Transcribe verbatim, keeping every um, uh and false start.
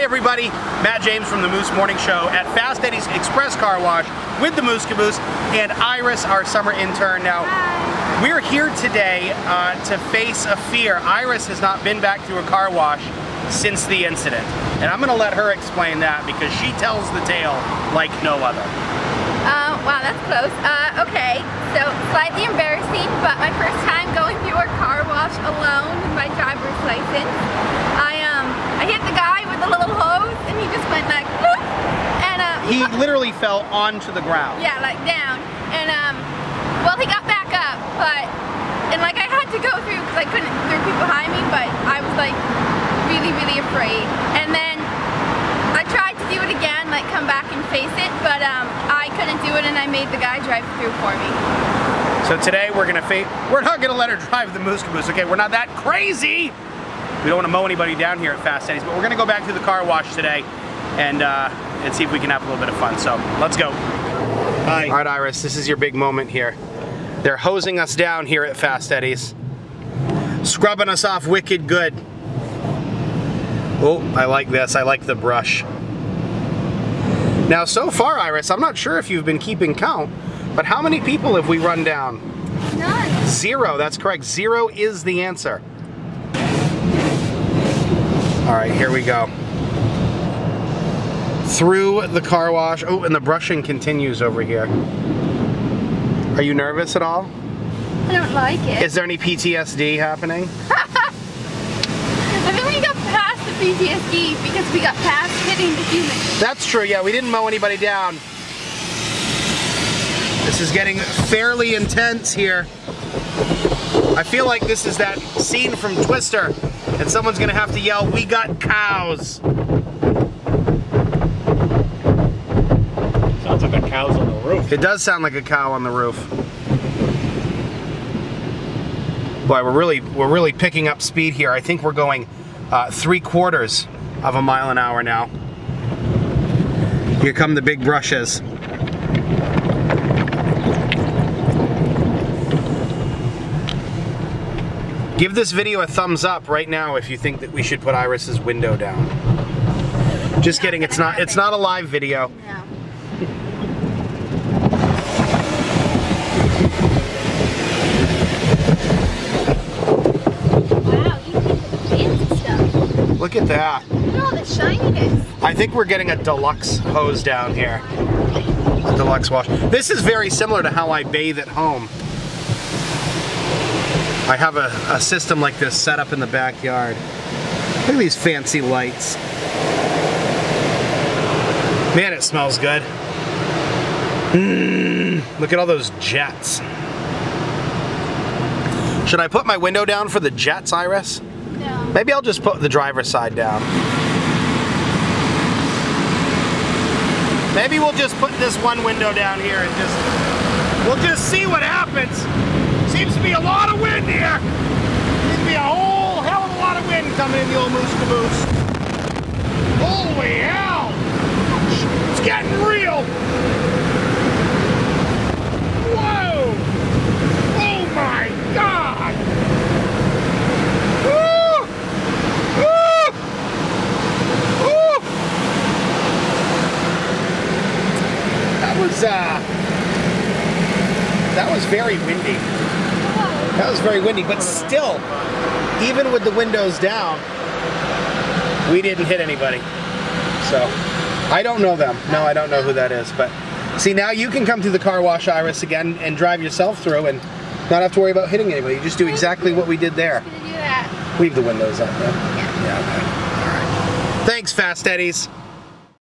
everybody, Matt James from the Moose Morning Show at Fast Eddie's Express Car Wash with the Moose Caboose and Iris, our summer intern. Now, Hi. We're here today uh, to face a fear. Iris has not been back through a car wash since the incident. And I'm gonna let her explain that because she tells the tale like no other. Uh, wow, that's close. Uh, okay, so slightly embarrassing, but my first time going through a car wash alone with my driver's license. I um, I hit the guy with a little hose, and he just went like, whoop, and uh, he literally fell onto the ground. Yeah, like down, and um, well, he got back up, but and like I had to go through because I couldn't. There were people behind me, but I was like really, really afraid, and then I tried to do it again, like come back and face it, but um, I couldn't do it, and I made the guy drive through for me. So today we're gonna face. We're not gonna let her drive the Moose Caboose. Okay, we're not that crazy. We don't want to mow anybody down here at Fast Eddie's, but we're gonna go back to the car wash today, and uh, and see if we can have a little bit of fun. So let's go. Hi. All right, Iris, this is your big moment here. They're hosing us down here at Fast Eddie's, scrubbing us off wicked good. Oh, I like this. I like the brush. Now, so far, Iris, I'm not sure if you've been keeping count, but how many people have we run down? None. Zero, that's correct. Zero is the answer. All right, here we go. Through the car wash. Oh, and the brushing continues over here. Are you nervous at all? I don't like it. Is there any P T S D happening? I think we got past the P T S D because we got past hitting the human. That's true, yeah, we didn't mow anybody down. This is getting fairly intense here. I feel like this is that scene from Twister, and someone's gonna have to yell, "We got cows." Sounds like the cows on the roof. It does sound like a cow on the roof. Boy, we're really, we're really picking up speed here. I think we're going uh, three quarters of a mile an hour now. Here come the big brushes. Give this video a thumbs up right now if you think that we should put Iris's window down. Just kidding, it's not, it's not a live video. No. Look at that. Look at all the shininess. I think we're getting a deluxe hose down here. A deluxe wash. This is very similar to how I bathe at home. I have a, a system like this set up in the backyard. Look at these fancy lights. Man, it smells good. Mm, look at all those jets. Should I put my window down for the jets, Iris? No. Maybe I'll just put the driver's side down. Maybe we'll just put this one window down here and just, we'll just see what happens. Seems to be a lot of wind here. Seems to be a whole hell of a lot of wind coming in the old Moose Caboose. Holy hell! It's getting real! Whoa! Oh my God! Woo! Woo! Woo! That was, uh, that was very windy. That was very windy, but still, even with the windows down, we didn't hit anybody. So, I don't know them. No, I don't know who that is, but see, now you can come through the car wash, Iris, again and drive yourself through and not have to worry about hitting anybody. You just do exactly what we did there. I'm gonna do that. Leave the windows up, though. Yeah. Yeah, okay. All right. Thanks, Fast Eddie's.